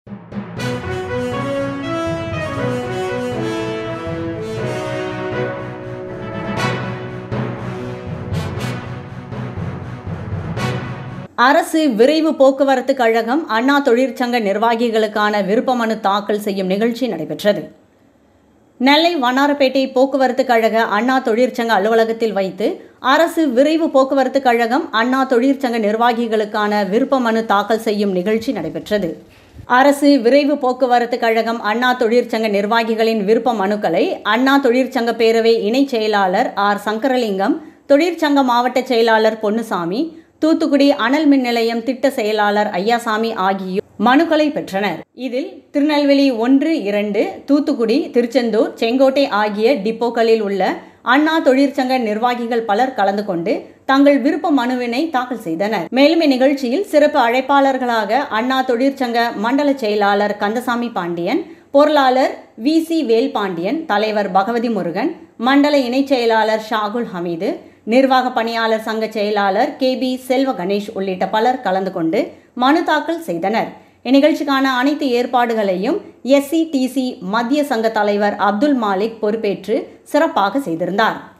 அரசு விரைவு போக்குவரத்து கழகம் அண்ணா தொழிற்சங்க நிர்வாகிகளுக்கான விருப்ப மனு தாக்கல் செய்யும் நிகழ்ச்சி நடைபெற்றது. நெல்லை வண்ணாரப்பேட்டை போக்குவரத்து கழக அண்ணா தொழிற்சங்க அலுவலகத்தில் வைத்து அரசு விரைவு போக்குவரத்து கழகம் அண்ணா தொழிற்சங்க நிர்வாகிகளுக்கான விருப்ப மனு தாக்கல் செய்யும் நிகழ்ச்சி நடைபெற்றது. அரசு விரைவு போக்குவரத்து கழகம் அண்ணா தொழிற்சங்க நிர்வாகிகளின் விருப்ப மனுக்களை அண்ணா தொழிற்சங்க பேரவை இணைச் செயலாளர் ஆர். சங்கரலிங்கம், தொழிற்சங்க மாவட்ட செயலாளர் பொன்னுசாமி, தூத்துக்குடி அனல் மின் நிலையம் திட்ட செயலாளர் ஐயாசாமி ஆகியோர் மனுக்களை பெற்றனர். இதில் திருநெல்வேலி 1, 2, தூத்துக்குடி, திருச்செந்தூர், செங்கோட்டை ஆகிய டிப்போக்களில் உள்ள அண்ணா தொழிற்சங்க நிர்வாகிகள் பலர் கலந்து கொண்டு தங்கள் விருப்ப மனுவினை தாக்கல் செய்தனர். மேலும் இந்நிகழ்ச்சியில் சிறப்பு அழைப்பாளர்களாக அண்ணா தொழிற்சங்க மண்டல செயலாளர் கந்தசாமி பாண்டியன், பொருளாளர் V.C.வ பாண்டியன், தலைவர் பகவதி முருகன், மண்டல இணைச் செயலாளர் ஷாகுல் ஹமீது, நிர்வாக பணியாளர் சங்க செயலாளர் KB செல்வ கணேஷ் உள்ளிட்ட பலர் கலந்து கொண்டு மனு தாக்கல் செய்தனர். இந்நிகழ்ச்சிக்கான அனைத்து ஏற்பாடுகளையும் SETC மத்திய சங்க தலைவர் அப்துல் மாலிக் பொறுப்பேற்று சிறப்பாக செய்திருந்தார்.